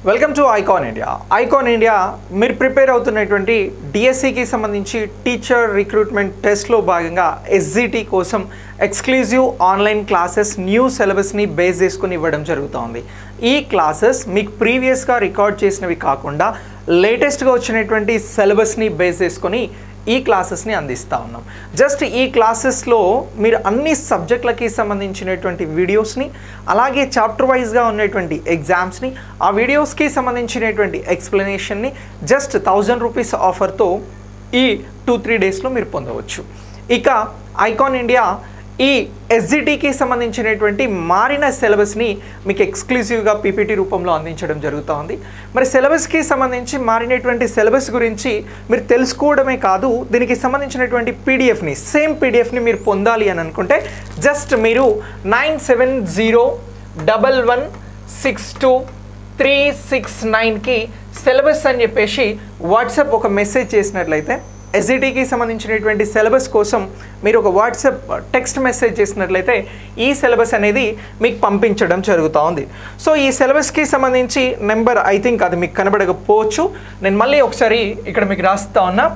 Welcome to icon India. Icon India మీరు prepare అవుతున్నటువంటి డిఎస్సికి సంబంధించి టీచర్ రిక్రూట్మెంట్ టెస్ట్లో భాగంగా ఎస్జిటి కోసం ఎక్స్క్లూజివ్ ఆన్లైన్ క్లాసెస్ న్యూ సిలబస్ని బేస్ చేసుకుని ఇవ్వడం జరుగుతోంది. ఈ క్లాసెస్ మీకు ప్రీవియస్గా రికార్డ్ చేసినవి కాకుండా లేటెస్ట్గా వచ్చినటువంటి సిలబస్ని బేస్ చేసుకొని ఈ క్లాసెస్ని అందిస్తూ ఉన్నాం. జస్ట్ ఈ క్లాసెస్లో మీరు అన్ని సబ్జెక్టులకి సంబంధించినటువంటి వీడియోస్ని, అలాగే చాప్టర్ వైజ్గా ఉన్నటువంటి ఎగ్జామ్స్ని, ఆ వీడియోస్కి సంబంధించినటువంటి ఎక్స్ప్లెనేషన్ని జస్ట్ 1000 రూపీస్ ఆఫర్తో ఈ 2-3 డేస్లో మీరు పొందవచ్చు. ఇక ఐకాన్ ఇండియా ఈ ఎస్జిటికి సంబంధించినటువంటి మారిన సిలబస్ని మీకు ఎక్స్క్లూజివ్గా పీపీటీ రూపంలో అందించడం జరుగుతోంది. మరి సిలబస్కి సంబంధించి మారినటువంటి సిలబస్ గురించి మీరు తెలుసుకోవడమే కాదు, దీనికి సంబంధించినటువంటి పీడిఎఫ్ని, సేమ్ పీడిఎఫ్ని మీరు పొందాలి అని అనుకుంటే జస్ట్ మీరు 9701116239కి సిలబస్ అని చెప్పేసి వాట్సాప్ ఒక మెసేజ్ చేసినట్లయితే, ఎస్జిటికి సంబంధించినటువంటి సిలబస్ కోసం మీరు ఒక వాట్సాప్ టెక్స్ట్ మెసేజ్ చేసినట్లయితే ఈ సిలబస్ అనేది మీకు పంపించడం జరుగుతూ. సో ఈ సిలబస్కి సంబంధించి నెంబర్ ఐ థింక్ అది మీకు కనబడకపోవచ్చు, నేను మళ్ళీ ఒకసారి ఇక్కడ మీకు రాస్తా ఉన్నా.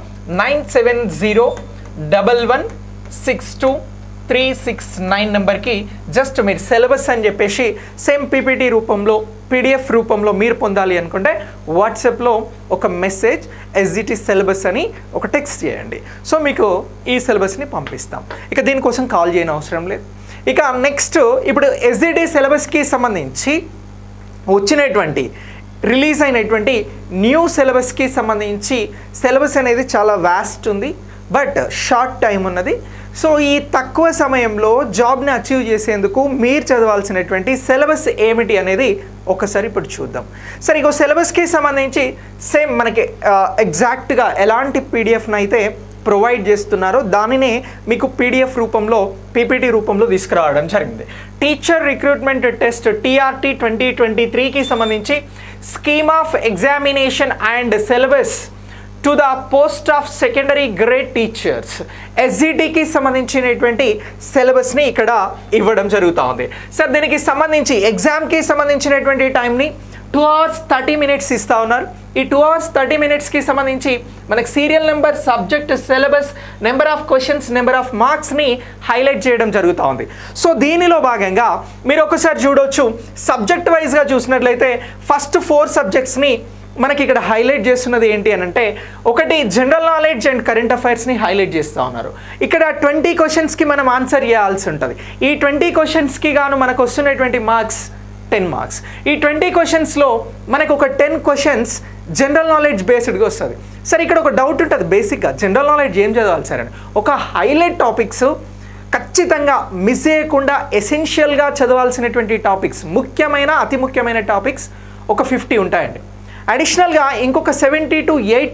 9701116239 నెంబర్కి జస్ట్ మీరు సిలబస్ అని చెప్పేసి సేమ్ పీపీటీ రూపంలో, పీడిఎఫ్ రూపంలో మీరు పొందాలి అనుకుంటే వాట్సాప్లో ఒక మెసేజ్ ఎస్జిటి సిలబస్ అని ఒక టెక్స్ట్ చేయండి. సో మీకు ఈ సిలబస్ని పంపిస్తాం. ఇక దీనికోసం కాల్ చేయని అవసరం లేదు. ఇక నెక్స్ట్ ఇప్పుడు ఎస్జిటి సిలబస్కి సంబంధించి వచ్చినటువంటి రిలీజ్ అయినటువంటి న్యూ సిలబస్కి సంబంధించి సిలబస్ అనేది చాలా వాస్ట్ ఉంది, బట్ షార్ట్ టైం ఉన్నది. సో ఈ తక్కువ సమయంలో జాబ్ని అచీవ్ చేసేందుకు మీరు చదవాల్సినటువంటి సిలబస్ ఏమిటి అనేది ఒకసారి ఇప్పుడు చూద్దాం. సరే, ఇక సిలబస్కి సంబంధించి సేమ్ మనకి ఎగ్జాక్ట్గా ఎలాంటి పీడిఎఫ్ని అయితే ప్రొవైడ్ చేస్తున్నారో దానినే మీకు పీడిఎఫ్ రూపంలో, పీపీటీ రూపంలో తీసుకురావడం జరిగింది. టీచర్ రిక్రూట్మెంట్ టెస్ట్ TRT 2023కి సంబంధించి scheme of examination and syllabus to the post of secondary grade teachers, ఎస్జిటికి సంబంధించినటువంటి సిలబస్ని ఇక్కడ ఇవ్వడం జరుగుతూ ఉంది. సార్, దీనికి సంబంధించి ఎగ్జామ్కి సంబంధించినటువంటి టైంని 2 hours 30 minutes ఇస్తూ ఉన్నారు. ఈ 2 hours 30 minutesకి సంబంధించి మనకి serial number, subject, syllabus, number of questions, number of మార్క్స్ని హైలైట్ చేయడం జరుగుతూ ఉంది. సో దీనిలో భాగంగా మీరు ఒకసారి చూడవచ్చు, సబ్జెక్ట్ వైజ్గా చూసినట్లయితే ఫస్ట్ 4 సబ్జెక్ట్స్ని మనకి ఇక్కడ హైలైట్ చేస్తున్నది ఏంటి అని అంటే, ఒకటి జనరల్ నాలెడ్జ్ అండ్ కరెంట్ అఫైర్స్ని హైలైట్ చేస్తూ ఉన్నారు. ఇక్కడ 20 క్వశ్చన్స్కి మనం ఆన్సర్ చేయాల్సి ఉంటుంది. ఈ 20 క్వశ్చన్స్కి గాను మనకు వస్తున్నటువంటి మార్క్స్ 10 మార్క్స్. ఈ 20 క్వశ్చన్స్లో మనకు ఒక 10 క్వశ్చన్స్ జనరల్ నాలెడ్జ్ బేస్డ్గా వస్తుంది. సరే, ఇక్కడ ఒక డౌట్ ఉంటుంది, బేసిక్గా జనరల్ నాలెడ్జ్ ఏం చదవాలి సార్ అని. ఒక హైలైట్ టాపిక్స్ ఖచ్చితంగా మిస్ చేయకుండా ఎసెన్షియల్గా చదవాల్సినటువంటి టాపిక్స్, ముఖ్యమైన అతి ముఖ్యమైన టాపిక్స్ ఒక 50 ఉంటాయండి. అడిషనల్గా ఇంకొక 70 to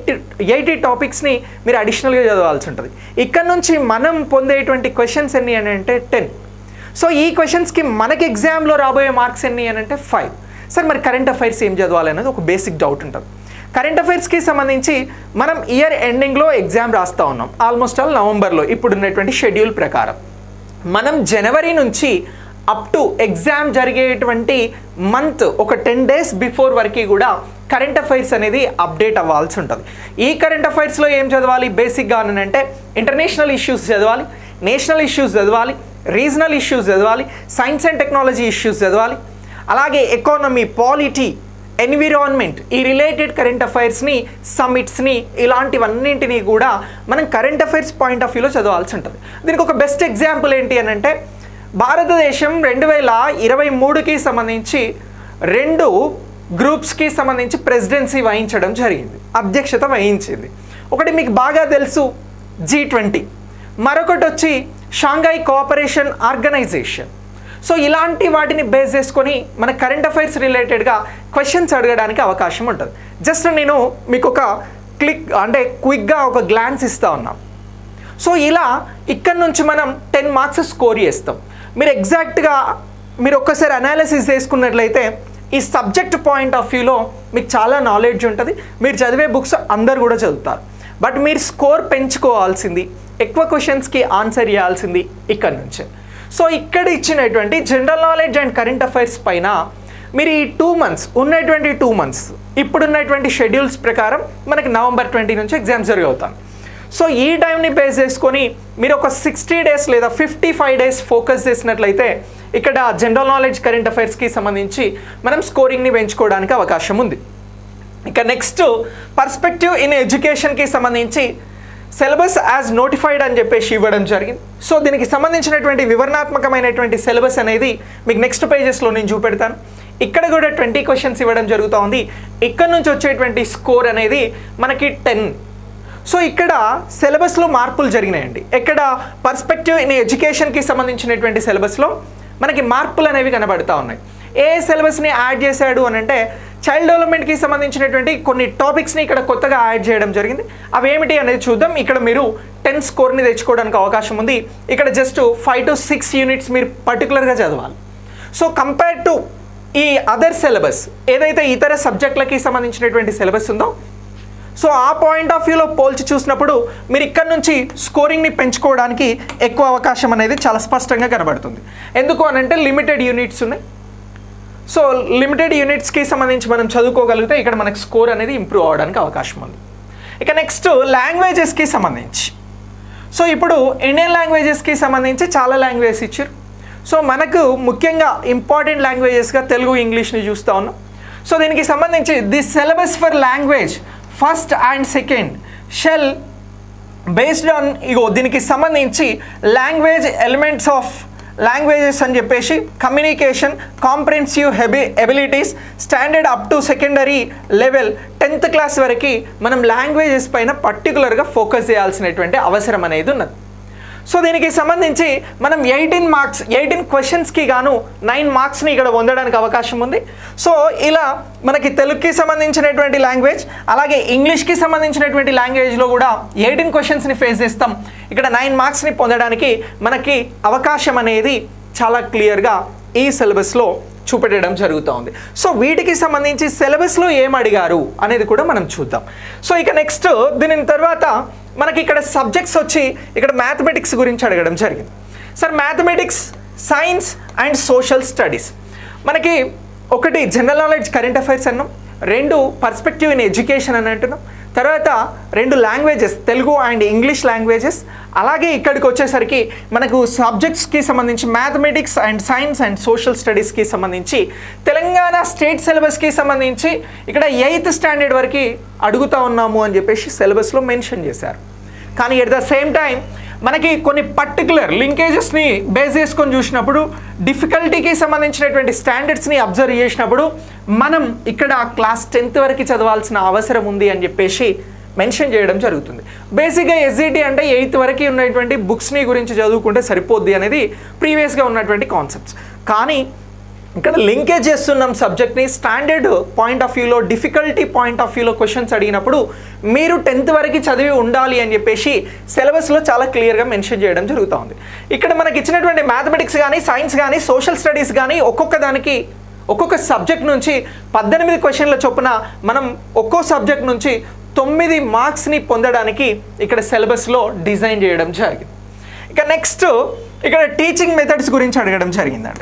80 టాపిక్స్ని మీరు అడిషనల్గా చదవాల్సి ఉంటుంది. ఇక్కడ నుంచి మనం పొందేటువంటి క్వశ్చన్స్ ఎన్ని అని అంటే 10. సో ఈ క్వశ్చన్స్కి మనకి ఎగ్జామ్లో రాబోయే మార్క్స్ ఎన్ని అని అంటే 5. సార్, మరి కరెంట్ అఫైర్స్ ఏం చదవాలి అనేది ఒక బేసిక్ డౌట్ ఉంటుంది. కరెంట్ అఫైర్స్కి సంబంధించి మనం ఇయర్ ఎండింగ్లో ఎగ్జామ్ రాస్తూ ఉన్నాం, ఆల్మోస్ట్ ఆల్ నవంబర్లో ఇప్పుడున్నటువంటి షెడ్యూల్ ప్రకారం. మనం జనవరి నుంచి అప్ టు ఎగ్జామ్ జరిగేటువంటి మంత్ ఒక 10 days బిఫోర్ వరకు కూడా కరెంట్ అఫైర్స్ అనేది అప్డేట్ అవ్వాల్సి ఉంటుంది. ఈ కరెంట్ అఫైర్స్లో ఏం చదవాలి బేసిక్గా అని అంటే, ఇంటర్నేషనల్ ఇష్యూస్ చదవాలి, నేషనల్ ఇష్యూస్ చదవాలి, రీజనల్ ఇష్యూస్ చదవాలి, సైన్స్ అండ్ టెక్నాలజీ ఇష్యూస్ చదవాలి, అలాగే ఎకానమీ, పాలిటీ, ఎన్విరాన్మెంట్, ఈ రిలేటెడ్ కరెంట్ అఫైర్స్ని, సమ్మిట్స్ని, ఇలాంటివన్నింటినీ కూడా మనం కరెంట్ అఫైర్స్ పాయింట్ ఆఫ్ వ్యూలో చదవాల్సి ఉంటుంది. దీనికి ఒక బెస్ట్ ఎగ్జాంపుల్ ఏంటి అని అంటే, భారతదేశం 2023కి సంబంధించి 2 గ్రూప్స్కి సంబంధించి ప్రెసిడెన్సీ వహించడం జరిగింది, అధ్యక్షత వహించింది. ఒకటి మీకు బాగా తెలుసు G20, మరొకటి వచ్చి షాంఘై కోఆపరేషన్ ఆర్గనైజేషన్. సో ఇలాంటి వాటిని బేస్ చేసుకొని మన కరెంట్ అఫైర్స్ రిలేటెడ్గా క్వశ్చన్స్ అడగడానికి అవకాశం ఉంటుంది. జస్ట్ నేను మీకు ఒక క్విక్గా ఒక గ్లాన్స్ ఇస్తూ ఉన్నాను. సో ఇలా ఇక్కడ నుంచి మనం 10 మార్క్స్ స్కోర్ చేస్తాం. మీరు ఎగ్జాక్ట్గా మీరు ఒక్కసారి అనాలిసిస్ చేసుకున్నట్లయితే ఈ సబ్జెక్ట్ పాయింట్ ఆఫ్ వ్యూలో మీకు చాలా నాలెడ్జ్ ఉంటుంది. మీరు చదివే బుక్స్ అందరు కూడా చదువుతారు, బట్ మీరు స్కోర్ పెంచుకోవాల్సింది, ఎక్కువ క్వశ్చన్స్కి ఆన్సర్ చేయాల్సింది ఇక్కడ నుంచే. సో ఇక్కడ ఇచ్చినటువంటి general knowledge and current affairs పైన మీరు ఈ 2 months ఉన్నటువంటి 2 months ఇప్పుడున్నటువంటి షెడ్యూల్స్ ప్రకారం మనకి November 20 నుంచి ఎగ్జామ్స్ జరుగుతాయి. సో ఈ టైంని బేస్ చేసుకొని మీరు ఒక 60 days లేదా 55 days ఫోకస్ చేసినట్లయితే ఇక్కడ జనరల్ నాలెడ్జ్ కరెంట్ అఫైర్స్కి సంబంధించి మనం స్కోరింగ్ని పెంచుకోవడానికి అవకాశం ఉంది. ఇక నెక్స్ట్ పర్స్పెక్టివ్ ఇన్ ఎడ్యుకేషన్కి సంబంధించి సిలబస్ యాజ్ నోటిఫైడ్ అని చెప్పేసి ఇవ్వడం జరిగింది. సో దీనికి సంబంధించినటువంటి వివరణాత్మకమైనటువంటి సిలబస్ అనేది మీకు నెక్స్ట్ పేజెస్లో నేను చూపెడతాను. ఇక్కడ కూడా 20 questions ఇవ్వడం జరుగుతూ ఉంది. ఇక్కడ నుంచి వచ్చేటువంటి స్కోర్ అనేది మనకి 10. సో ఇక్కడ సిలబస్లో మార్పులు జరిగినాయండి. ఇక్కడ పర్స్పెక్టివ్ ఇన్ ఎడ్యుకేషన్కి సంబంధించినటువంటి సిలబస్లో మనకి మార్పులు అనేవి కనబడుతూ ఉన్నాయి. ఏ సిలబస్ని యాడ్ చేశాడు అని అంటే చైల్డ్ డెవలప్మెంట్కి సంబంధించినటువంటి కొన్ని టాపిక్స్ని ఇక్కడ కొత్తగా యాడ్ చేయడం జరిగింది. అవి ఏమిటి అనేది చూద్దాం. ఇక్కడ మీరు 10 స్కోర్ని తెచ్చుకోవడానికి అవకాశం ఉంది. ఇక్కడ జస్ట్ 5 to 6 units మీరు పర్టికులర్గా చదవాలి. సో కంపేర్ టు ఈ అదర్ సిలబస్ ఏదైతే ఇతర సబ్జెక్టులకి సంబంధించినటువంటి సిలబస్ ఉందో సో ఆ పాయింట్ ఆఫ్ వ్యూలో పోల్చి చూసినప్పుడు మీరు ఇక్కడ నుంచి స్కోరింగ్ని పెంచుకోవడానికి ఎక్కువ అవకాశం అనేది చాలా స్పష్టంగా కనబడుతుంది. ఎందుకు అనంటే లిమిటెడ్ యూనిట్స్ ఉన్నాయి. సో లిమిటెడ్ యూనిట్స్కి సంబంధించి మనం చదువుకోగలిగితే ఇక్కడ మనకు స్కోర్ అనేది ఇంప్రూవ్ అవ్వడానికి అవకాశం ఉంది. ఇక నెక్స్ట్ లాంగ్వేజెస్కి సంబంధించి సో ఇప్పుడు ఇండియన్ లాంగ్వేజెస్కి సంబంధించి చాలా లాంగ్వేజెస్ ఇచ్చారు. సో మనకు ముఖ్యంగా ఇంపార్టెంట్ లాంగ్వేజెస్గా తెలుగు ఇంగ్లీష్ని చూస్తూ ఉన్నాం. సో దీనికి సంబంధించి the syllabus for language first and second shall based on దీనికి సంబంధించి లాంగ్వేజ్ ఎలిమెంట్స్ ఆఫ్ లాంగ్వేజెస్ అని చెప్పేసి communication comprehensive abilities standard up to secondary level 10th class వరకు మనం లాంగ్వేజెస్ పైన పర్టికులర్గా ఫోకస్ చేయాల్సినటువంటి అవసరం అనేది ఉన్నది. సో దీనికి సంబంధించి మనం 18 క్వశ్చన్స్కి గాను 9 మార్క్స్ని ఇక్కడ పొందడానికి అవకాశం ఉంది. సో ఇలా మనకి తెలుగుకి సంబంధించినటువంటి లాంగ్వేజ్ అలాగే ఇంగ్లీష్కి సంబంధించినటువంటి లాంగ్వేజ్లో కూడా 18 క్వశ్చన్స్ని ఫేస్ చేస్తాం. ఇక్కడ 9 మార్క్స్ని పొందడానికి మనకి అవకాశం అనేది చాలా క్లియర్గా ఈ సిలబస్లో చూపెట్టడం జరుగుతూ ఉంది. సో వీటికి సంబంధించి సిలబస్లో ఏం అడిగారు అనేది కూడా మనం చూద్దాం. సో ఇక నెక్స్ట్ దీని తర్వాత మనకి ఇక్కడ సబ్జెక్ట్స్ వచ్చి ఇక్కడ మ్యాథమెటిక్స్ గురించి అడగడం జరిగింది. Sir mathematics, science and social studies మనకి ఒకటి జనరల్ నాలెడ్జ్ కరెంట్ అఫైర్స్ అన్నాం, 2 పర్స్పెక్టివ్ ఇన్ ఎడ్యుకేషన్ అని అంటున్నాం, తర్వాత 2 languages Telugu and English languages. అలాగే ఇక్కడికి వచ్చేసరికి మనకు సబ్జెక్ట్స్కి సంబంధించి mathematics and science and social స్టడీస్కి సంబంధించి తెలంగాణ స్టేట్ సిలబస్కి సంబంధించి ఇక్కడ 8th standard వరకు అడుగుతూ ఉన్నాము అని చెప్పేసి సిలబస్లో మెన్షన్ చేశారు. కానీ ఎట్ ద సేమ్ టైం మనకి కొన్ని పర్టికులర్ లింకేజెస్ని బేస్ చేసుకొని చూసినప్పుడు డిఫికల్టీకి సంబంధించినటువంటి స్టాండర్డ్స్ని అబ్జర్వ్ చేసినప్పుడు మనం ఇక్కడ క్లాస్ 10th వరకు చదవాల్సిన అవసరం ఉంది అని చెప్పేసి మెన్షన్ చేయడం జరుగుతుంది. బేసిక్గా ఎస్జిటి అంటే 8th వరకు ఉన్నటువంటి బుక్స్ని గురించి చదువుకుంటే సరిపోద్ది అనేది ప్రీవియస్గా ఉన్నటువంటి కాన్సెప్ట్స్. కానీ ఇక్కడ లింకేజ్ చేస్తున్నాం సబ్జెక్ట్ని స్టాండర్డ్ పాయింట్ ఆఫ్ వ్యూలో డిఫికల్టీ పాయింట్ ఆఫ్ వ్యూలో క్వశ్చన్స్ అడిగినప్పుడు మీరు 10th వరకు చదివి ఉండాలి అని చెప్పేసి సిలబస్లో చాలా క్లియర్గా మెన్షన్ చేయడం జరుగుతూ ఉంది. ఇక్కడ మనకి ఇచ్చినటువంటి మ్యాథమెటిక్స్ కానీ సైన్స్ కానీ సోషల్ స్టడీస్ కానీ ఒక్కొక్క సబ్జెక్ట్ నుంచి 18 క్వశ్చన్ల చొప్పున మనం ఒక్కో సబ్జెక్ట్ నుంచి 9 మార్క్స్ని పొందడానికి ఇక్కడ సిలబస్లో డిజైన్ చేయడం జరిగింది. ఇక నెక్స్ట్ ఇక్కడ టీచింగ్ మెథడ్స్ గురించి అడగడం జరిగిందండి.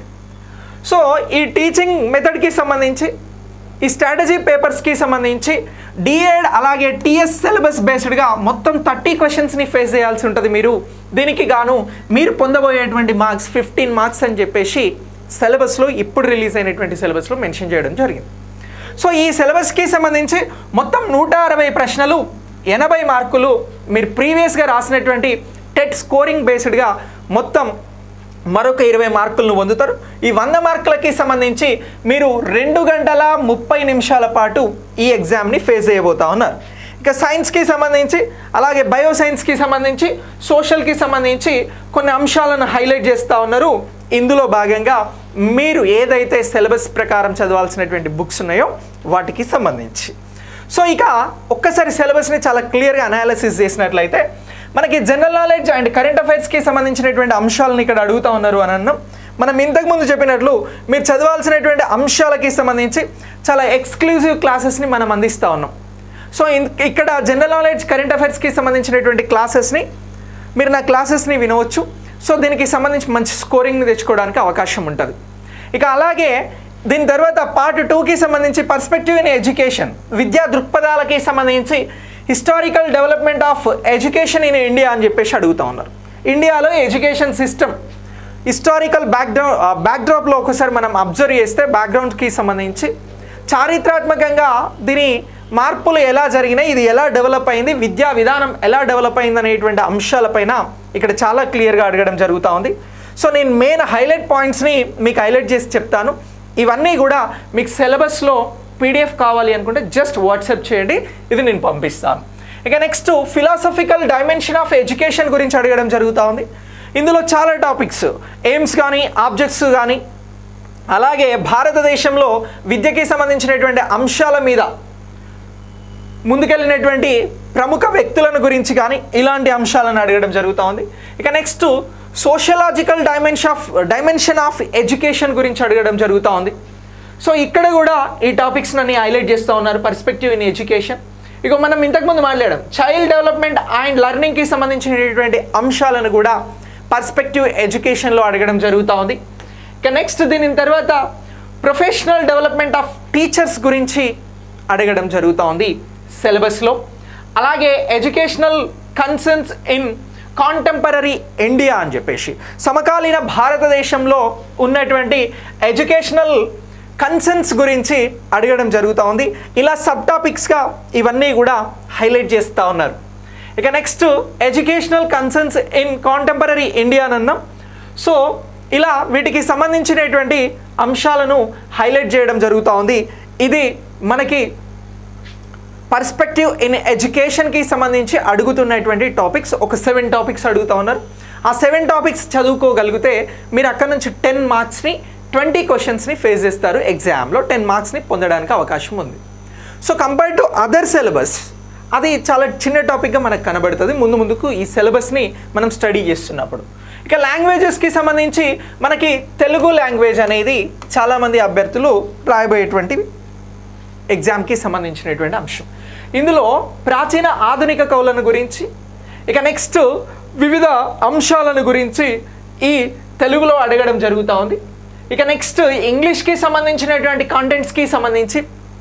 సో ఈ టీచింగ్ మెథడ్కి సంబంధించి ఈ స్ట్రాటజీ పేపర్స్కి సంబంధించి డిఎడ్ అలాగే టీఎస్ సిలబస్ బేస్డ్గా మొత్తం 30 క్వశ్చన్స్ని ఫేస్ చేయాల్సి ఉంటుంది మీరు. దీనికి గాను మీరు పొందబోయేటువంటి మార్క్స్ 15 మార్క్స్ అని చెప్పేసి సిలబస్లో ఇప్పుడు రిలీజ్ అయినటువంటి సిలబస్లో మెన్షన్ చేయడం జరిగింది. సో ఈ సిలబస్కి సంబంధించి మొత్తం 160 ప్రశ్నలు 80 మార్కులు మీరు ప్రీవియస్గా రాసినటువంటి టెట్ స్కోరింగ్ బేస్డ్గా మొత్తం మరొక 20 మార్కులను పొందుతారు. ఈ 100 మార్కులకి సంబంధించి మీరు 2 గంటల 30 నిమిషాల పాటు ఈ ఎగ్జామ్ని ఫేస్ చేయబోతా ఉన్నారు. ఇక సైన్స్కి సంబంధించి అలాగే బయోసైన్స్కి సంబంధించి సోషల్కి సంబంధించి కొన్ని అంశాలను హైలైట్ చేస్తూ ఉన్నారు. ఇందులో భాగంగా మీరు ఏదైతే సిలబస్ ప్రకారం చదవాల్సినటువంటి బుక్స్ ఉన్నాయో వాటికి సంబంధించి. సో ఇక ఒక్కసారి సిలబస్ని చాలా క్లియర్గా అనాలిసిస్ చేసినట్లయితే మనకి జనరల్ నాలెడ్జ్ అండ్ కరెంట్ అఫైర్స్కి సంబంధించినటువంటి అంశాలను ఇక్కడ అడుగుతూ ఉన్నారు అని అన్నాం. మనం ఇంతకుముందు చెప్పినట్లు మీరు చదవాల్సినటువంటి అంశాలకి సంబంధించి చాలా ఎక్స్క్లూజివ్ క్లాసెస్ని మనం అందిస్తూ ఉన్నాం. సో ఇక్కడ జనరల్ నాలెడ్జ్ కరెంట్ అఫైర్స్కి సంబంధించినటువంటి క్లాసెస్ని మీరు నా క్లాసెస్ని వినవచ్చు. సో దీనికి సంబంధించి మంచి స్కోరింగ్ని తెచ్చుకోవడానికి అవకాశం ఉంటుంది. ఇక అలాగే దీని తర్వాత పార్ట్ 2కి సంబంధించి పర్స్పెక్టివ్ ఇన్ ఎడ్యుకేషన్, విద్యా దృక్పథాలకి సంబంధించి historical development of education in India అని చెప్పేసి అడుగుతూ ఉన్నారు. ఇండియాలో ఎడ్యుకేషన్ సిస్టమ్ హిస్టారికల్ బ్యాక్డ్రాప్లో ఒకసారి మనం అబ్జర్వ్ చేస్తే బ్యాక్గ్రౌండ్కి సంబంధించి చారిత్రాత్మకంగా దీని మార్పులు ఎలా జరిగినాయి, ఇది ఎలా డెవలప్ అయింది, విద్యా విధానం ఎలా డెవలప్ అయింది అనేటువంటి అంశాలపైన ఇక్కడ చాలా క్లియర్గా అడగడం జరుగుతూ ఉంది. సో నేను మెయిన్ హైలైట్ పాయింట్స్ని మీకు హైలైట్ చేసి చెప్తాను. ఇవన్నీ కూడా మీకు సిలబస్లో పీడిఎఫ్ కావాలి అనుకుంటే జస్ట్ వాట్సాప్ చేయండి, ఇది నేను పంపిస్తాను. ఇక next philosophical dimension of education గురించి అడగడం జరుగుతూ ఉంది. ఇందులో చాలా టాపిక్స్, ఎయిమ్స్ కానీ ఆబ్జెక్ట్స్ కానీ, అలాగే భారతదేశంలో విద్యకి సంబంధించినటువంటి అంశాల మీద ముందుకెళ్ళినటువంటి ప్రముఖ వ్యక్తులను గురించి కానీ ఇలాంటి అంశాలను అడగడం జరుగుతూ ఉంది. ఇక next sociological dimension of education గురించి అడగడం జరుగుతూ ఉంది. సో ఇక్కడ కూడా ఈ టాపిక్స్ నన్ను హైలైట్ చేస్తూ ఉన్నారు, పర్స్పెక్టివ్ ఇన్ ఎడ్యుకేషన్. ఇక మనం ఇంతకుముందు మాట్లాడాం చైల్డ్ డెవలప్మెంట్ అండ్ లెర్నింగ్కి సంబంధించినటువంటి అంశాలను కూడా పర్స్పెక్టివ్ ఎడ్యుకేషన్లో అడగడం జరుగుతూ ఉంది. ఇక నెక్స్ట్ దీని తర్వాత ప్రొఫెషనల్ డెవలప్మెంట్ ఆఫ్ టీచర్స్ గురించి అడగడం జరుగుతూ ఉంది సిలబస్లో. అలాగే educational concerns in contemporary India అని చెప్పేసి సమకాలీన భారతదేశంలో ఉన్నటువంటి ఎడ్యుకేషనల్ కన్సర్న్స్ గురించి అడగడం జరుగుతూ ఉంది. ఇలా సబ్ టాపిక్స్గా ఇవన్నీ కూడా హైలైట్ చేస్తూ ఉన్నారు. ఇక next educational concerns in contemporary India అన్నాం. సో ఇలా వీటికి సంబంధించినటువంటి అంశాలను హైలైట్ చేయడం జరుగుతూ ఉంది. ఇది మనకి పర్స్పెక్టివ్ ఇన్ ఎడ్యుకేషన్కి సంబంధించి అడుగుతున్నటువంటి టాపిక్స్. ఒక 7 టాపిక్స్ అడుగుతూ ఉన్నారు. ఆ 7 టాపిక్స్ చదువుకోగలిగితే మీరు అక్కడ నుంచి 10 మార్క్స్ని 20 క్వశ్చన్స్ని ఫేస్ చేస్తారు. ఎగ్జామ్లో 10 మార్క్స్ని పొందడానికి అవకాశం ఉంది. So compared to other syllabus అది చాలా చిన్న టాపిక్గా మనకు కనబడుతుంది ముందుకు ఈ సిలబస్ని మనం స్టడీ చేస్తున్నప్పుడు. ఇక లాంగ్వేజెస్కి సంబంధించి మనకి తెలుగు లాంగ్వేజ్ అనేది చాలామంది అభ్యర్థులు రాయబోయేటువంటి ఎగ్జామ్కి సంబంధించినటువంటి అంశం. ఇందులో ప్రాచీన ఆధునిక కవులను గురించి, ఇక నెక్స్ట్ వివిధ అంశాలను గురించి ఈ తెలుగులో అడగడం జరుగుతూ ఉంది. ఇక నెక్స్ట్ ఇంగ్లీష్కి సంబంధించినటువంటి కంటెంట్స్కి సంబంధించి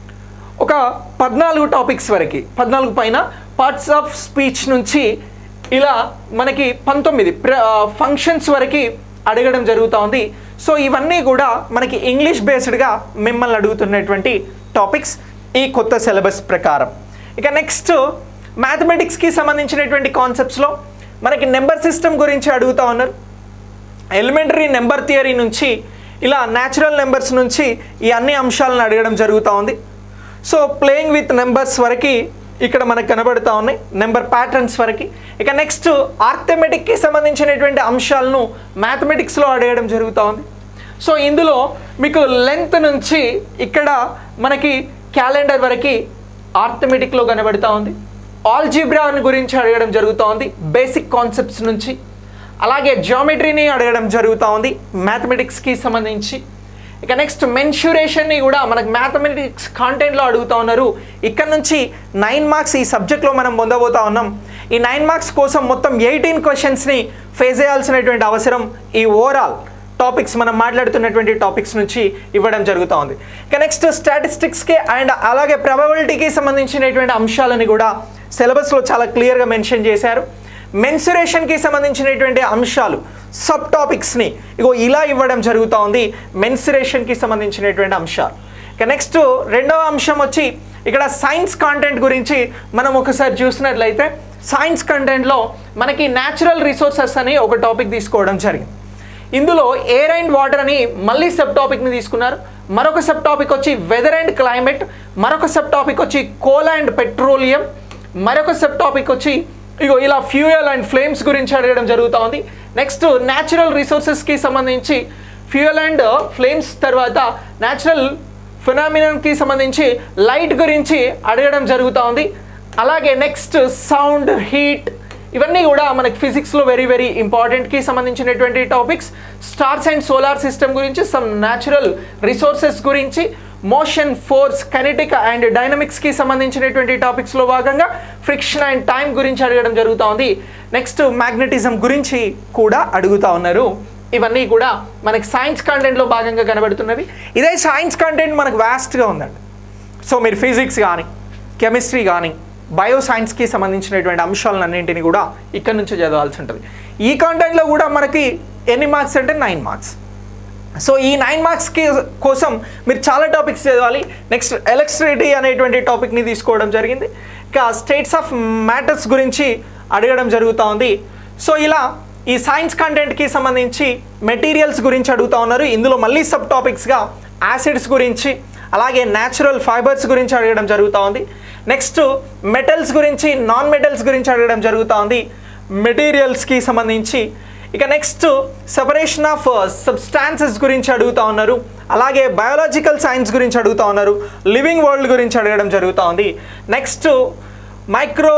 ఒక 14 టాపిక్స్ వరకు, 14 పైన పార్ట్స్ ఆఫ్ స్పీచ్ నుంచి ఇలా మనకి 19 ఫంక్షన్స్ వరకు అడగడం జరుగుతూ ఉంది. సో ఇవన్నీ కూడా మనకి ఇంగ్లీష్ బేస్డ్గా మిమ్మల్ని అడుగుతున్నటువంటి టాపిక్స్ ఈ కొత్త సిలబస్ ప్రకారం. ఇక నెక్స్ట్ మ్యాథమెటిక్స్కి సంబంధించినటువంటి కాన్సెప్ట్స్లో మనకి నెంబర్ సిస్టమ్ గురించి అడుగుతూ ఉన్నారు. ఎలిమెంటరీ నెంబర్ థియరీ నుంచి ఇలా న్యాచురల్ నెంబర్స్ నుంచి ఈ అన్ని అంశాలను అడగడం జరుగుతూ ఉంది. సో ప్లేయింగ్ విత్ నెంబర్స్ వరకు ఇక్కడ మనకు కనబడుతూ ఉన్నాయి, నెంబర్ ప్యాటర్న్స్ వరకు. ఇక నెక్స్ట్ ఆర్థమెటిక్కి సంబంధించినటువంటి అంశాలను మ్యాథమెటిక్స్లో అడగడం జరుగుతూ ఉంది. సో ఇందులో మీకు లెంత్ నుంచి ఇక్కడ మనకి క్యాలెండర్ వరకు ఆర్థమెటిక్లో కనబడుతూ ఉంది. ఆల్జీబ్రా గురించి అడగడం జరుగుతూ ఉంది బేసిక్ కాన్సెప్ట్స్ నుంచి. అలాగే జియోమెట్రీని అడగడం జరుగుతూ ఉంది మ్యాథమెటిక్స్కి సంబంధించి. ఇక నెక్స్ట్ మెన్షురేషన్ని కూడా మనకు మ్యాథమెటిక్స్ కాంటెంట్లో అడుగుతూ ఉన్నారు. ఇక్కడ నుంచి 9 మార్క్స్ ఈ సబ్జెక్ట్లో మనం పొందబోతా ఉన్నాం. ఈ 9 మార్క్స్ కోసం మొత్తం 18 క్వశ్చన్స్ని ఫేస్ చేయాల్సినటువంటి అవసరం ఈ ఓవరాల్ టాపిక్స్ మనం మాట్లాడుతున్నటువంటి టాపిక్స్ నుంచి ఇవ్వడం జరుగుతూ ఉంది. ఇక నెక్స్ట్ స్టాటిస్టిక్స్కి అండ్ అలాగే ప్రాబబిలిటీకి సంబంధించినటువంటి అంశాలని కూడా సిలబస్లో చాలా క్లియర్గా మెన్షన్ చేశారు. మెన్సురేషన్కి సంబంధించినటువంటి అంశాలు సబ్ టాపిక్స్ని ఇగో ఇలా ఇవ్వడం జరుగుతూ ఉంది మెన్సురేషన్కి సంబంధించినటువంటి అంశాలు. ఇక నెక్స్ట్ రెండవ అంశం వచ్చి ఇక్కడ సైన్స్ కాంటెంట్ గురించి మనం ఒకసారి చూసినట్లయితే సైన్స్ కంటెంట్లో మనకి న్యాచురల్ రిసోర్సెస్ అని ఒక టాపిక్ తీసుకోవడం జరిగింది. ఇందులో ఎయిర్ అండ్ వాటర్ అని మళ్ళీ సబ్ టాపిక్ని తీసుకున్నారు. మరొక సబ్ టాపిక్ వచ్చి వెదర్ అండ్ క్లైమేట్, మరొక సబ్ టాపిక్ వచ్చి కోల్ అండ్ పెట్రోలియం, మరొక సబ్ టాపిక్ వచ్చి ఇగో ఇలా ఫ్యూయల్ అండ్ ఫ్లేమ్స్ గురించి అడగడం జరుగుతూ ఉంది. నెక్స్ట్ న్యాచురల్ రిసోర్సెస్కి సంబంధించి ఫ్యూయల్ అండ్ ఫ్లేమ్స్ తర్వాత న్యాచురల్ ఫినామినాకి సంబంధించి లైట్ గురించి అడగడం జరుగుతూ ఉంది. అలాగే నెక్స్ట్ సౌండ్, హీట్, ఇవన్నీ కూడా మనకి ఫిజిక్స్లో వెరీ వెరీ ఇంపార్టెంట్కి సంబంధించినటువంటి topics. Stars and solar system గురించి, సమ్ న్యాచురల్ రిసోర్సెస్ గురించి, మోషన్, ఫోర్స్, కైనెటిక్ అండ్ డైనమిక్స్కి సంబంధించినటువంటి టాపిక్స్లో భాగంగా ఫ్రిక్షన్ అండ్ టైం గురించి అడగడం జరుగుతూ ఉంది. నెక్స్ట్ మ్యాగ్నెటిజం గురించి కూడా అడుగుతూ ఉన్నారు ఇవన్నీ కూడా మనకి సైన్స్ కంటెంట్లో భాగంగా కనబడుతున్నవి. ఇదే సైన్స్ కంటెంట్ మనకు వాస్ట్గా ఉందండి. సో మీరు ఫిజిక్స్ కానీ కెమిస్ట్రీ కానీ బయో సైన్స్కి సంబంధించినటువంటి అంశాలన్నింటినీ కూడా ఇక్కడ నుంచి చదవాల్సి ఉంటుంది. ఈ కంటెంట్లో కూడా మనకి ఎన్ని మార్క్స్ అంటే 9 మార్క్స్. సో ఈ 9 మార్క్స్కి కోసం మీరు చాలా టాపిక్స్ చదవాలి. నెక్స్ట్ ఎలక్ట్రిసిటీ అనేటువంటి టాపిక్ని తీసుకోవడం జరిగింది. ఇంకా స్టేట్స్ ఆఫ్ మ్యాటర్స్ గురించి అడగడం జరుగుతూ ఉంది. సో ఇలా ఈ సైన్స్ కంటెంట్కి సంబంధించి మెటీరియల్స్ గురించి అడుగుతూ ఉన్నారు. ఇందులో మళ్ళీ సబ్ టాపిక్స్గా యాసిడ్స్ గురించి అలాగే న్యాచురల్ ఫైబర్స్ గురించి అడగడం జరుగుతూ ఉంది. నెక్స్ట్ మెటల్స్ గురించి నాన్ మెటల్స్ గురించి అడగడం జరుగుతూ ఉంది మెటీరియల్స్కి సంబంధించి. ఇక నెక్స్ట్ సెపరేషన్ ఆఫ్ సబ్స్టాన్సెస్ గురించి అడుగుతూ ఉన్నారు. అలాగే బయాలజికల్ సైన్స్ గురించి అడుగుతూ ఉన్నారు. లివింగ్ వరల్డ్ గురించి అడగడం జరుగుతూ ఉంది. నెక్స్ట్ మైక్రో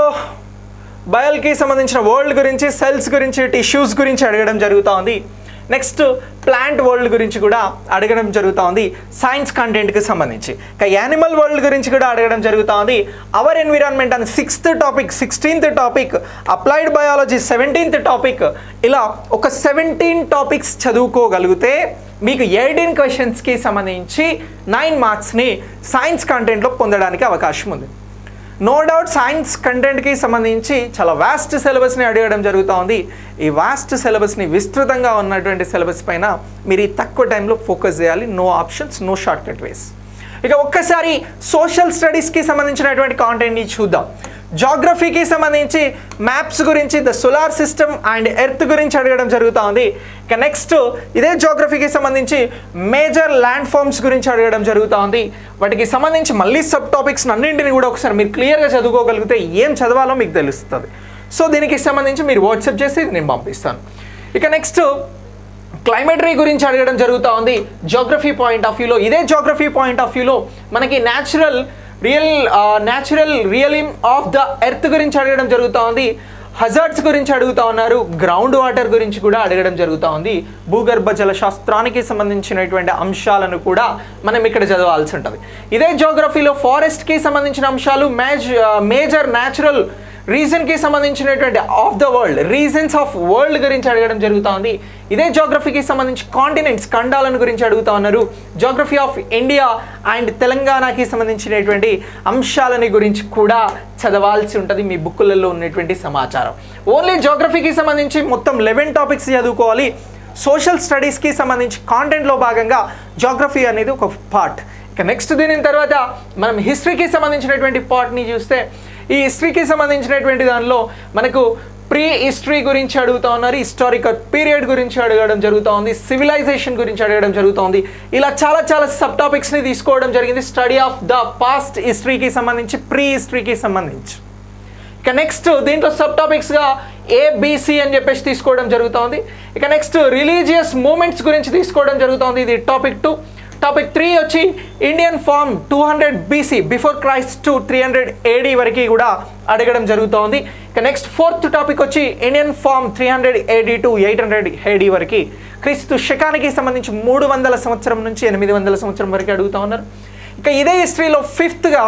బయాలజీకి సంబంధించిన వరల్డ్ గురించి, సెల్స్ గురించి, టిష్యూస్ గురించి అడగడం జరుగుతూ ఉంది. నెక్స్ట్ ప్లాంట్ వరల్డ్ గురించి కూడా అడగడం జరుగుతూ ఉంది సైన్స్ కంటెంట్కి సంబంధించి. ఇక యానిమల్ వరల్డ్ గురించి కూడా అడగడం జరుగుతూ ఉంది. అవర్ ఎన్విరాన్మెంట్ అని 6th topic, 16th topic, applied biology 17th topic. ఇలా ఒక 17 టాపిక్స్ చదువుకోగలిగితే మీకు 18 క్వశ్చన్స్కి సంబంధించి 9 మార్క్స్ని సైన్స్ కంటెంట్లో పొందడానికి అవకాశం ఉంది. నో డౌట్ సైన్స్ కంటెంట్కి సంబంధించి చాలా వాస్ట్ సిలబస్ని అడగడం జరుగుతూ ఉంది. ఈ వాస్ట్ సిలబస్ని, విస్తృతంగా ఉన్నటువంటి సిలబస్ పైన మీరు ఈ తక్కువ టైంలో ఫోకస్ చేయాలి. No options, no short cut ways. ఇక ఒక్కసారి సోషల్ స్టడీస్కి సంబంధించినటువంటి కాంటెంట్ని చూద్దాం. జాగ్రఫీకి సంబంధించి మ్యాప్స్ గురించి, the solar system and earth గురించి అడగడం జరుగుతూ ఉంది. ఇక నెక్స్ట్ ఇదే జాగ్రఫీకి సంబంధించి మేజర్ ల్యాండ్ ఫార్మ్స్ గురించి అడగడం జరుగుతూ ఉంది. వాటికి సంబంధించి మళ్ళీ సబ్ టాపిక్స్ అన్నింటినీ కూడా ఒకసారి మీరు క్లియర్గా చదువుకోగలిగితే ఏం చదవాలో మీకు తెలుస్తుంది. సో దీనికి సంబంధించి మీరు వాట్సాప్ చేసి నేను పంపిస్తాను. ఇక నెక్స్ట్ క్లైమేటరీ గురించి అడగడం జరుగుతూ ఉంది జాగ్రఫీ పాయింట్ ఆఫ్ వ్యూలో. ఇదే జాగ్రఫీ పాయింట్ ఆఫ్ వ్యూలో మనకి natural realm of the earth గురించి అడగడం జరుగుతూ ఉంది. హజార్డ్స్ గురించి అడుగుతూ ఉన్నారు. గ్రౌండ్ వాటర్ గురించి కూడా అడగడం జరుగుతూ ఉంది. భూగర్భ జల శాస్త్రానికి సంబంధించినటువంటి అంశాలను కూడా మనం ఇక్కడ చదవాల్సి ఉంటుంది. ఇదే జాగ్రఫీలో ఫారెస్ట్కి సంబంధించిన అంశాలు, మేజర్ న్యాచురల్ రీజన్కి సంబంధించినటువంటి of the world, regions of world గురించి అడగడం జరుగుతూ ఉంది. ఇదే జాగ్రఫీకి సంబంధించి కాంటినెంట్స్, ఖండాలను గురించి అడుగుతూ ఉన్నారు. జాగ్రఫీ ఆఫ్ ఇండియా అండ్ తెలంగాణకి సంబంధించినటువంటి అంశాలని గురించి కూడా చదవాల్సి ఉంటుంది మీ బుక్కులలో ఉన్నటువంటి సమాచారం. ఓన్లీ జాగ్రఫీకి సంబంధించి మొత్తం 11 టాపిక్స్ చదువుకోవాలి. సోషల్ స్టడీస్కి సంబంధించి కాంటెంట్లో భాగంగా జాగ్రఫీ అనేది ఒక పార్ట్. ఇక నెక్స్ట్ దీని తర్వాత మనం హిస్టరీకి సంబంధించినటువంటి పార్ట్ని చూస్తే, ఈ హిస్టరీకి సంబంధించినటువంటి దానిలో మనకు ప్రీ హిస్టరీ గురించి అడుగుతూ ఉన్నారు, హిస్టారికల్ పీరియడ్ గురించి అడగడం జరుగుతూ ఉంది, సివిలైజేషన్ గురించి అడగడం జరుగుతుంది. ఇలా చాలా సబ్ టాపిక్స్ని తీసుకోవడం జరిగింది స్టడీ ఆఫ్ ద పాస్ట్ హిస్టరీకి సంబంధించి, ప్రీ హిస్టరీకి సంబంధించి. ఇక నెక్స్ట్ దీంట్లో సబ్ టాపిక్స్గా ABC అని చెప్పేసి తీసుకోవడం జరుగుతుంది. ఇక నెక్స్ట్ రిలీజియస్ మూమెంట్స్ గురించి తీసుకోవడం జరుగుతుంది. ఇది టాపిక్ 2. టాపిక్ 3 వచ్చి Indian from 200 BC before Christ to 300 AD వరకు కూడా అడగడం జరుగుతోంది. ఇక నెక్స్ట్ 4th టాపిక్ వచ్చి ఇండియన్ ఫార్మ్ 300 AD టు 800 AD వరకు, క్రీస్తు శకానికి సంబంధించి 300 సంవత్సరం నుంచి 800 సంవత్సరం వరకు అడుగుతూ ఉన్నారు. ఇక ఇదే హిస్టరీలో 5th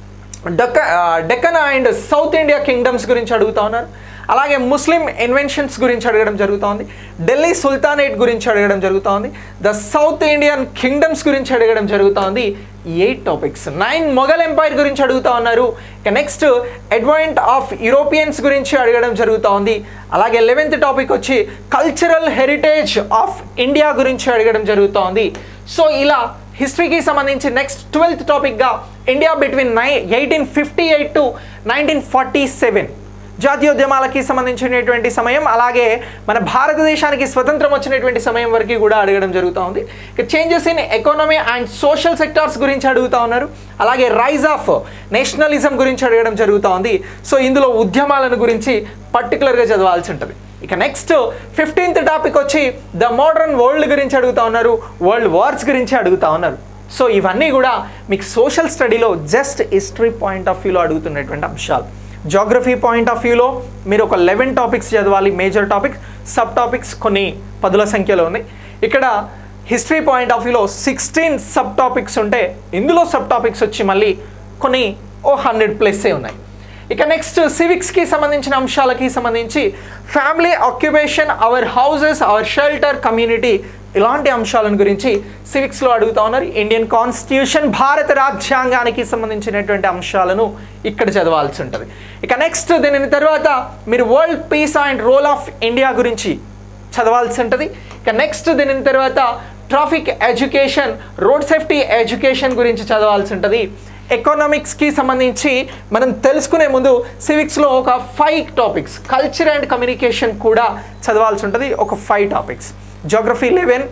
Deccan and south India kingdoms గురించి అడుగుతూ ఉన్నారు. అలాగే ముస్లిం ఇన్వెన్షన్స్ గురించి అడగడం జరుగుతోంది. ఢిల్లీ సుల్తానేట్ గురించి అడగడం జరుగుతోంది. ద సౌత్ ఇండియన్ కింగ్డమ్స్ గురించి అడగడం జరుగుతోంది. 8 టాపిక్స్. 9 మొఘల్ ఎంపైర్ గురించి అడుగుతూ ఉన్నారు. ఇక నెక్స్ట్ అడ్వాంట్ ఆఫ్ యూరోపియన్స్ గురించి అడగడం జరుగుతోంది. అలాగే 11th టాపిక్ వచ్చి కల్చరల్ హెరిటేజ్ ఆఫ్ ఇండియా గురించి అడగడం జరుగుతోంది. సో ఇలా హిస్టరీకి సంబంధించి నెక్స్ట్ 12th టాపిక్గా ఇండియా బిట్వీన్ 1858 టు 1947 జాతీయోద్యమాలకి సంబంధించినటువంటి సమయం, అలాగే మన భారతదేశానికి స్వతంత్రం వచ్చినటువంటి సమయం వరకు కూడా అడగడం జరుగుతూ ఉంది. ఇక changes in economy and social sectors గురించి అడుగుతూ ఉన్నారు. అలాగే రైజ్ ఆఫ్ నేషనలిజం గురించి అడగడం జరుగుతూ ఉంది. సో ఇందులో ఉద్యమాలను గురించి పర్టికులర్గా చదవాల్సి ఉంటుంది. ఇక నెక్స్ట్ 15th టాపిక్ వచ్చి ద మోడర్న్ వరల్డ్ గురించి అడుగుతూ ఉన్నారు. వరల్డ్ వార్స్ గురించి అడుగుతూ ఉన్నారు. సో ఇవన్నీ కూడా మీకు సోషల్ స్టడీలో జస్ట్ హిస్టరీ పాయింట్ ఆఫ్ వ్యూలో అడుగుతున్నటువంటి అంశాలు. జాగ్రఫీ పాయింట్ ఆఫ్ వ్యూలో మీరు ఒక 11 టాపిక్స్ చదవాలి, మేజర్ టాపిక్స్. సబ్ టాపిక్స్ కొన్ని 10ల సంఖ్యలో ఉన్నాయి. ఇక్కడ హిస్టరీ పాయింట్ ఆఫ్ వ్యూలో 16 సబ్ టాపిక్స్ ఉంటే ఇందులో సబ్ టాపిక్స్ వచ్చి మళ్ళీ కొన్ని 100+ ఉన్నాయి. ఇక నెక్స్ట్ సివిక్స్కి సంబంధించిన అంశాలకి సంబంధించి family, occupation, our houses, our shelter, community, ఇలాంటి అంశాలను గురించి సివిక్స్లో అడుగుతా ఉన్నారు. ఇండియన్ కాన్స్టిట్యూషన్, భారత రాజ్యాంగానికి సంబంధించినటువంటి అంశాలను ఇక్కడ చదవాల్సి ఉంటుంది. ఇక నెక్స్ట్ దీని తర్వాత మీరు world peace and role of India గురించి చదవాల్సి ఉంటుంది. ఇక నెక్స్ట్ దీని తర్వాత traffic education, road safety education గురించి చదవాల్సి ఉంటుంది. ఎకనామిక్స్కి సంబంధించి మనం తెలుసుకునే ముందు సివిక్స్లో ఒక 5 టాపిక్స్, కల్చర్ అండ్ కమ్యూనికేషన్ కూడా చదవాల్సి ఉంటుంది. ఒక 5 topics, geography 11,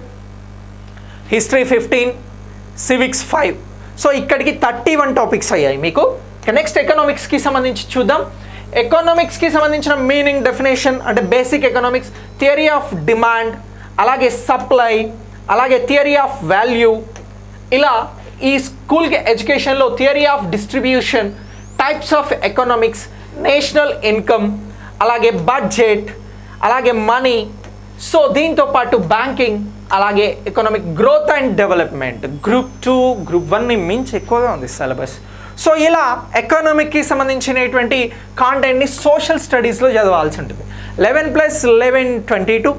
history 15, civics 5. So ఇక్కడికి 31 టాపిక్స్ అయ్యాయి మీకు. నెక్స్ట్ ఎకనామిక్స్కి సంబంధించి చూద్దాం. ఎకనామిక్స్కి సంబంధించిన మీనింగ్, డెఫినేషన్ అంటే basic economics, theory of demand, అలాగే సప్లై, అలాగే థియరీ ఆఫ్ వాల్యూ, ఇలా ఈ స్కూల్కి ఎడ్యుకేషన్లో theory of distribution, types of economics, national income, అలాగే బడ్జెట్, అలాగే మనీ, సో దీంతో పాటు బ్యాంకింగ్, అలాగే economic growth and development, group 2, group 1ని మించి ఎక్కువగా ఉంది సిలబస్. సో ఇలా ఎకనామిక్కి సంబంధించినటువంటి కాంటెంట్ని సోషల్ స్టడీస్లో చదవాల్సి ఉంటుంది. 11 + 11 22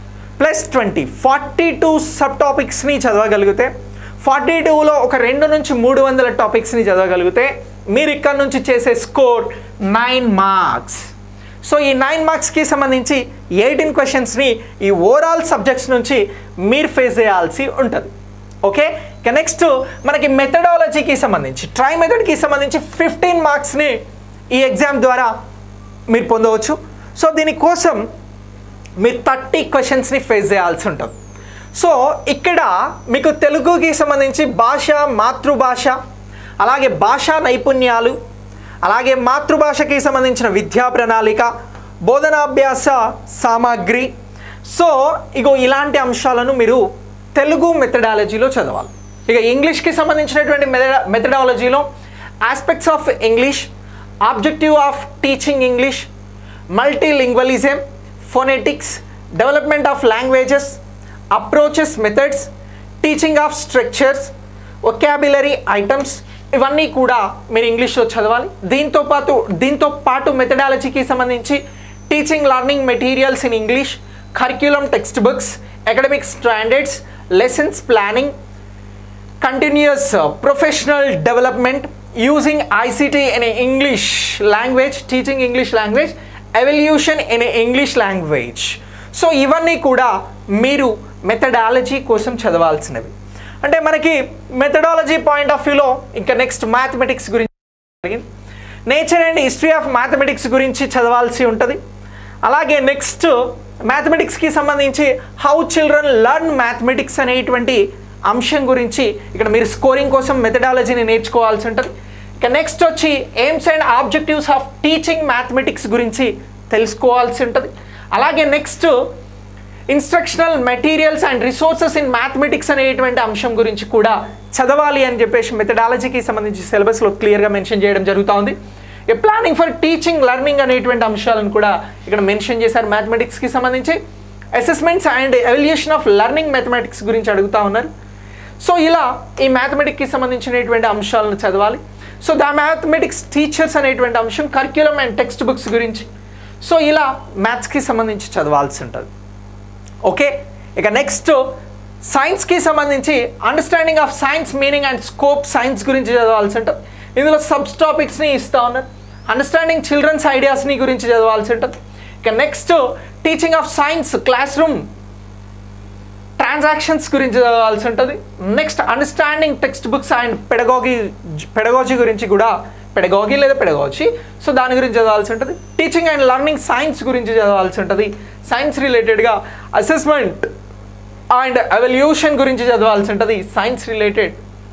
+ 20 42 సబ్ టాపిక్స్ని చదవగలిగితే, 42లో ఒక 200 నుంచి 300 టాపిక్స్ని చదవగలిగితే మీరు ఇక్కడ నుంచి చేసే స్కోర్ 9 మార్క్స్. సో ఈ 9 మార్క్స్కి సంబంధించి 18 క్వశ్చన్స్ని ఈ ఓవరాల్ సబ్జెక్ట్స్ నుంచి మీరు ఫేస్ చేయాల్సి ఉంటుంది. ఓకే, ఇక నెక్స్ట్ మనకి మెథడాలజీకి సంబంధించి, ట్రై మెథడ్కి సంబంధించి 15 మార్క్స్ని ఈ ఎగ్జామ్ ద్వారా మీరు పొందవచ్చు. సో దీనికోసం మీరు 30 క్వశ్చన్స్ని ఫేస్ చేయాల్సి ఉంటుంది. సో ఇక్కడ మీకు తెలుగుకి సంబంధించి భాష, మాతృభాష, అలాగే భాషా నైపుణ్యాలు, అలాగే మాతృభాషకి సంబంధించిన విద్యా ప్రణాళిక, బోధనాభ్యాస సామాగ్రి, సో ఇగో ఇలాంటి అంశాలను మీరు తెలుగు మెథడాలజీలో చదవాలి. ఇక ఇంగ్లీష్కి సంబంధించినటువంటి మెథడాలజీలో aspects of English, objective of teaching English, multilingualism, phonetics, development of languages, approaches, methods, teaching of structures, vocabulary items, ఇవన్నీ కూడా మీరు ఇంగ్లీష్లో చదవాలి. దీంతో పాటు మెథడాలజీకి సంబంధించి teaching learning materials in English, curriculum text books, academic standards, lessons planning, continuous professional development, using ICT in English language, teaching English language, evaluation in English language. So ఇవన్నీ కూడా మీరు మెథడాలజీ కోసం చదవాల్సినవి. అంటే మనకి మెథడాలజీ పాయింట్ ఆఫ్ వ్యూలో ఇంకా next mathematics గురించి, nature and history of mathematics గురించి చదవాల్సి ఉంటుంది. అలాగే నెక్స్ట్ మ్యాథమెటిక్స్కి సంబంధించి హౌ చిల్డ్రన్ లర్న్ మ్యాథమెటిక్స్ అనేటువంటి అంశం గురించి ఇక్కడ మీరు స్కోరింగ్ కోసం మెథడాలజీని నేర్చుకోవాల్సి ఉంటుంది. ఇక నెక్స్ట్ వచ్చి aims and objectives of teaching mathematics గురించి తెలుసుకోవాల్సి ఉంటుంది. అలాగే next instructional materials and resources in mathematics అనేటువంటి అంశం గురించి కూడా చదవాలి అని చెప్పేసి మెథడాలజీకి సంబంధించి సిలబస్లో క్లియర్గా మెన్షన్ చేయడం జరుగుతూ ఉంది. ప్లానింగ్ ఫర్ టీచింగ్ లర్నింగ్ అనేటువంటి అంశాలను కూడా ఇక్కడ మెన్షన్ చేశారు. మ్యాథమెటిక్స్కి సంబంధించి assessments and evaluation of learning mathematics గురించి అడుగుతూ ఉన్నారు. సో ఇలా ఈ మ్యాథమెటిక్స్కి సంబంధించినటువంటి అంశాలను చదవాలి. సో ద మ్యాథమెటిక్స్ టీచర్స్ అనేటువంటి అంశం, కరిక్యులం అండ్ టెక్స్ట్ బుక్స్ గురించి, సో ఇలా మ్యాథ్స్కి సంబంధించి చదవాల్సి ఉంటుంది. ఓకే, ఇక నెక్స్ట్ సైన్స్కి సంబంధించి understanding of science meaning and scope science గురించి చదవాల్సి ఉంటుంది. ఇందులో సబ్ టాపిక్స్ని ఇస్తూ ఉన్నారు. అండర్స్టాండింగ్ చిల్డ్రన్స్ ఐడియాస్ని గురించి చదవాల్సి ఉంటుంది. ఇక next teaching of science class room transactions గురించి చదవాల్సి ఉంటుంది. Next understanding text books and pedagogy గురించి కూడా, పెడగాజీ లేదా పెడగాజీ, సో దాని గురించి చదవాల్సి ఉంటుంది. టీచింగ్ అండ్ లర్నింగ్ సైన్స్ గురించి చదవాల్సి ఉంటుంది. సైన్స్ రిలేటెడ్గా అసెస్మెంట్ అండ్ ఎవల్యూషన్ గురించి చదవాల్సి ఉంటుంది, సైన్స్ రిలేటెడ్.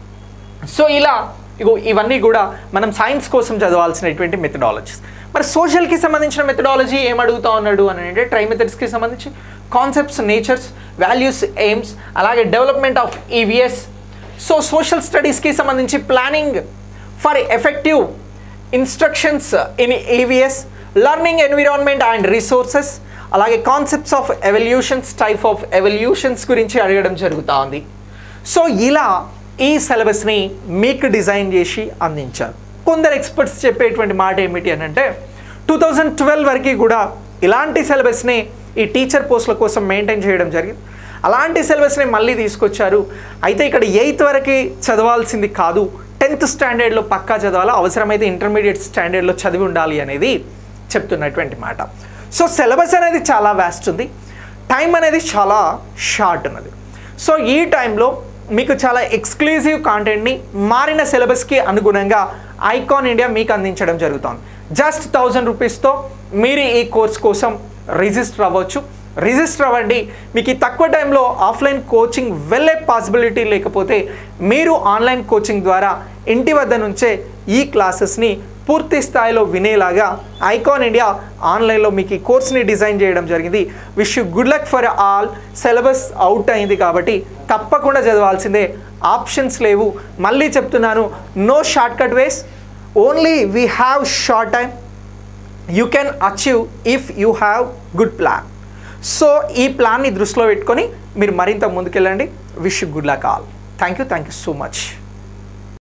సో ఇలా ఇవన్నీ కూడా మనం సైన్స్ కోసం చదవాల్సినటువంటి మెథడాలజీస్. మరి సోషల్కి సంబంధించిన మెథడాలజీ ఏమడుగుతా ఉన్నాడు అని అంటే ట్రై మెథడ్స్కి సంబంధించి కాన్సెప్ట్స్, నేచర్స్, వాల్యూస్, ఎయిమ్స్, అలాగే development of EVS. So social స్టడీస్కి సంబంధించి planning for effective instructions in EVS, learning environment and resources, అలాగే concepts of evaluations, type of evaluations గురించి అడగడం జరుగుతూ ఉంది. సో ఇలా ఈ సిలబస్ని మీకు డిజైన్ చేసి అందించారు. కొందరు ఎక్స్పర్ట్స్ చెప్పేటువంటి మాట ఏమిటి అని అంటే 2012 వరకు కూడా ఇలాంటి సిలబస్ని ఈ టీచర్ పోస్టుల కోసం మెయింటైన్ చేయడం జరిగింది. అలాంటి సిలబస్ని మళ్ళీ తీసుకొచ్చారు. అయితే ఇక్కడ 8th వరకు చదవాల్సింది కాదు, 10th స్టాండర్డ్లో పక్కా చదవాలి, అవసరమైతే ఇంటర్మీడియట్ స్టాండర్డ్లో చదివి ఉండాలి అనేది చెప్తున్నటువంటి మాట. సో సిలబస్ అనేది చాలా వ్యాస్ట్ ఉంది, టైం అనేది చాలా షార్ట్ ఉన్నది. సో ఈ టైంలో మీకు చాలా ఎక్స్క్లూజివ్ కాంటెంట్ని మారిన సిలబస్కి అనుగుణంగా ఐకాన్ ఇండియా మీకు అందించడం జరుగుతుంది. జస్ట్ 1000 రూపీస్తో మీరు ఈ కోర్స్ కోసం రిజిస్టర్ అవ్వచ్చు. రిజిస్టర్ అవ్వండి. మీకు ఈ తక్కువ టైంలో ఆఫ్లైన్ కోచింగ్ వెళ్ళే పాసిబిలిటీ లేకపోతే మీరు ఆన్లైన్ కోచింగ్ ద్వారా ఇంటి వద్ద నుంచే ఈ క్లాసెస్ని పూర్తి స్థాయిలో వినేలాగా ఐకాన్ ఇండియా ఆన్లైన్లో మీకు ఈ కోర్స్ని డిజైన్ చేయడం జరిగింది. Wish you good luck for all. Syllabus out అయింది కాబట్టి తప్పకుండా చదవాల్సిందే, ఆప్షన్స్ లేవు. మళ్ళీ చెప్తున్నాను, no short cut ways, only we have short time. You can achieve if you have good plan. So ఈ ప్లాన్ని దృష్టిలో పెట్టుకొని మీరు మరింత ముందుకెళ్ళండి. Wish you good luck all. Thank you so much.